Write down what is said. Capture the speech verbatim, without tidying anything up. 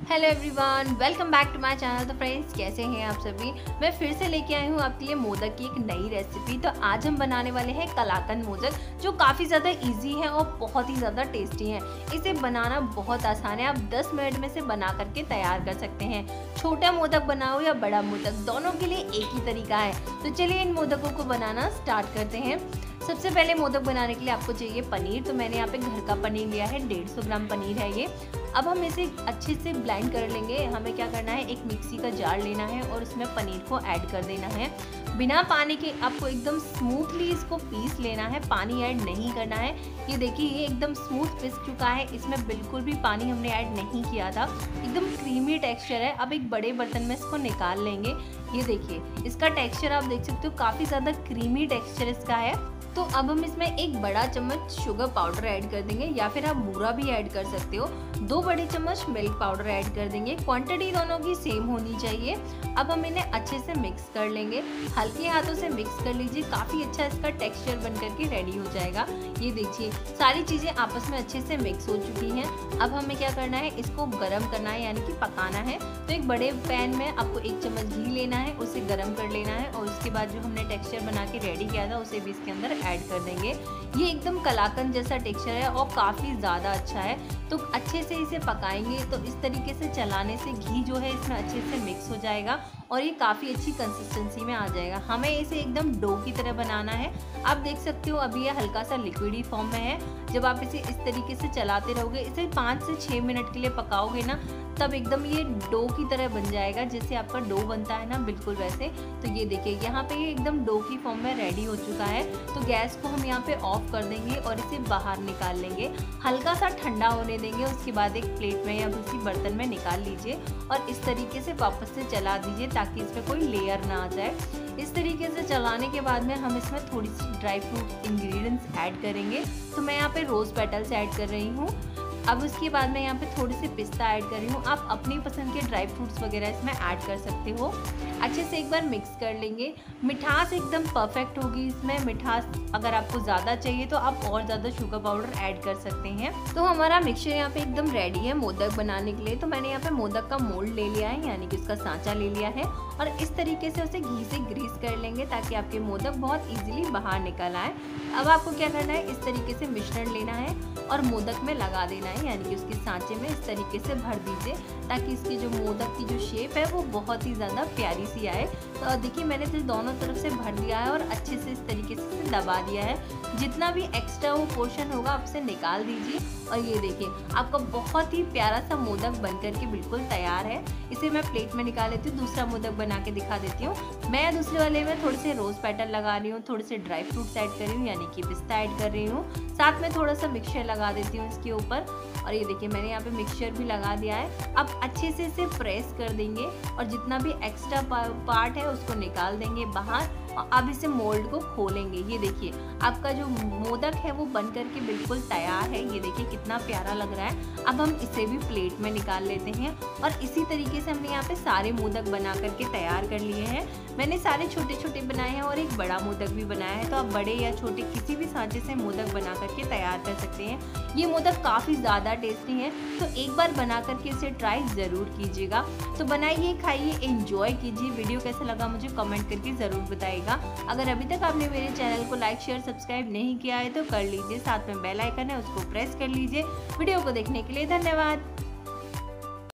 Hello everyone, welcome back to my channel. तो friends, कैसे हैं आप सभी। मैं फिर से लेके आई हूँ आपके लिए मोदक की एक नई रेसिपी। तो आज हम बनाने वाले हैं कलाकंद मोदक, जो काफ़ी ज़्यादा इजी है और बहुत ही ज़्यादा टेस्टी है। इसे बनाना बहुत आसान है, आप दस मिनट में से बना करके तैयार कर सकते हैं। छोटा मोदक बनाओ या बड़ा मोदक, दोनों के लिए एक ही तरीका है। तो चलिए इन मोदकों को बनाना स्टार्ट करते हैं। सबसे पहले मोदक बनाने के लिए आपको चाहिए पनीर। तो मैंने यहाँ पे घर का पनीर लिया है, डेढ़ सौ ग्राम पनीर है ये। अब हम इसे अच्छे से ब्लेंड कर लेंगे। हमें क्या करना है, एक मिक्सी का जार लेना है और उसमें पनीर को ऐड कर देना है। बिना पानी के आपको एकदम स्मूथली इसको पीस लेना है, पानी ऐड नहीं करना है। ये देखिए, ये एकदम स्मूथ पिस चुका है, इसमें बिल्कुल भी पानी हमने ऐड नहीं किया था। एकदम क्रीमी टेक्सचर है। अब एक बड़े बर्तन में इसको निकाल लेंगे। ये देखिए, इसका टेक्सचर आप देख सकते हो, काफ़ी ज़्यादा क्रीमी टेक्सचर इसका है। तो अब हम इसमें एक बड़ा चम्मच शुगर पाउडर ऐड कर देंगे, या फिर आप बूरा भी ऐड कर सकते हो। दो बड़े चम्मच मिल्क पाउडर ऐड कर देंगे। क्वांटिटी दोनों की सेम होनी चाहिए। अब हम इन्हें अच्छे से मिक्स कर लेंगे, हल्के हाथों से मिक्स कर लीजिए। काफ़ी अच्छा इसका टेक्सचर बन करके रेडी हो जाएगा। ये देखिए, सारी चीज़ें आपस में अच्छे से मिक्स हो चुकी हैं। अब हमें क्या करना है, इसको गर्म करना है, यानी कि पकाना है। तो एक बड़े पैन में आपको एक चम्मच घी लेना है, उसे गर्म कर लेना है और उसके बाद जो हमने टेक्सचर बना के रेडी किया था उसे भी इसके अंदर ऐड कर देंगे। ये एकदम कलाकंद जैसा टेक्सचर है और काफ़ी ज़्यादा अच्छा है। तो अच्छे से इसे पकाएंगे तो इस तरीके से चलाने से घी जो है इसमें अच्छे से मिक्स हो जाएगा और ये काफ़ी अच्छी कंसिस्टेंसी में आ जाएगा। हमें इसे एकदम डो की तरह बनाना है। आप देख सकते हो, अभी ये हल्का सा लिक्विडी फॉर्म में है। जब आप इसे इस तरीके से चलाते रहोगे, इसे पाँच से छः मिनट के लिए पकाओगे ना, तब एकदम ये डो की तरह बन जाएगा, जैसे आपका डो बनता है ना, बिल्कुल वैसे। तो ये देखिए, यहाँ पे ये एकदम डो की फॉर्म में रेडी हो चुका है। तो गैस को हम यहाँ पे ऑफ कर देंगे और इसे बाहर निकाल लेंगे, हल्का सा ठंडा होने देंगे। उसके बाद एक प्लेट में या किसी बर्तन में निकाल लीजिए और इस तरीके से वापस से चला दीजिए ताकि इसमें कोई लेयर ना आ जाए। इस तरीके से चलाने के बाद में हम इसमें थोड़ी सी ड्राई फ्रूट इंग्रेडिएंट्स ऐड करेंगे। तो मैं यहाँ पे रोज़ पेटल्स ऐड कर रही हूँ। अब उसके बाद मैं यहाँ पे थोड़ी सी पिस्ता ऐड कर रही हूँ। आप अपनी पसंद के ड्राई फ्रूट्स वगैरह इसमें ऐड कर सकते हो। अच्छे से एक बार मिक्स कर लेंगे। मिठास एकदम परफेक्ट होगी इसमें। मिठास अगर आपको ज़्यादा चाहिए तो आप और ज़्यादा शुगर पाउडर ऐड कर सकते हैं। तो हमारा मिक्सचर यहाँ पे एकदम रेडी है मोदक बनाने के लिए। तो मैंने यहाँ पे मोदक का मोल्ड ले लिया है, यानी कि उसका सांचा ले लिया है और इस तरीके से उसे घी से ग्रीस कर लेंगे ताकि आपके मोदक बहुत ईजिली बाहर निकल आए। अब आपको क्या करना है, इस तरीके से मिश्रण लेना है और मोदक में लगा देना है, यानी कि उसके सांचे में इस तरीके से भर दीजिए ताकि इसकी जो मोदक की जो शेप है वो बहुत ही ज़्यादा प्यारी सी आए। तो देखिए, मैंने इसे दोनों तरफ से भर दिया है और अच्छे से इस तरीके से दबा दिया है। जितना भी एक्स्ट्रा वो पोर्शन होगा आप उसे निकाल दीजिए और ये देखिए, आपका बहुत ही प्यारा सा मोदक बन करके बिल्कुल तैयार है। इसे मैं प्लेट में निकाल लेती हूँ, दूसरा मोदक बना के दिखा देती हूँ। मैं दूसरे वाले में थोड़े से रोज़ पेटल लगा रही हूँ, थोड़े से ड्राई फ्रूट्स ऐड कर रही हूँ, यानी कि पिस्ता ऐड कर रही हूँ। साथ में थोड़ा सा मिक्सचर लगा देती हूँ इसके ऊपर और ये देखिए, मैंने यहाँ पे मिक्सचर भी लगा दिया है। अब अच्छे से इसे प्रेस कर देंगे और जितना भी एक्स्ट्रा पार्ट है उसको निकाल देंगे बाहर। और अब इसे मोल्ड को खोलेंगे। ये देखिए, आपका जो मोदक है वो बन करके बिल्कुल तैयार है। ये देखिए कितना प्यारा लग रहा है। अब हम इसे भी प्लेट में निकाल लेते हैं और इसी तरीके से हमने यहाँ पे सारे मोदक बना करके तैयार कर लिए हैं। मैंने सारे छोटे छोटे बनाए हैं और एक बड़ा मोदक भी बनाया है। तो आप बड़े या छोटे किसी भी सांचे से मोदक बना करके तैयार कर सकते हैं। ये मोदक काफ़ी ज़्यादा टेस्टी है, तो एक बार बना करके इसे ट्राई ज़रूर कीजिएगा। तो बनाइए, खाइए, एंजॉय कीजिए। वीडियो कैसा लगा मुझे कमेंट करके ज़रूर बताइएगा। अगर अभी तक आपने मेरे चैनल को लाइक शेयर सब्सक्राइब नहीं किया है तो कर लीजिए। साथ में बेल आइकन है, उसको प्रेस कर लीजिए। वीडियो को देखने के लिए धन्यवाद।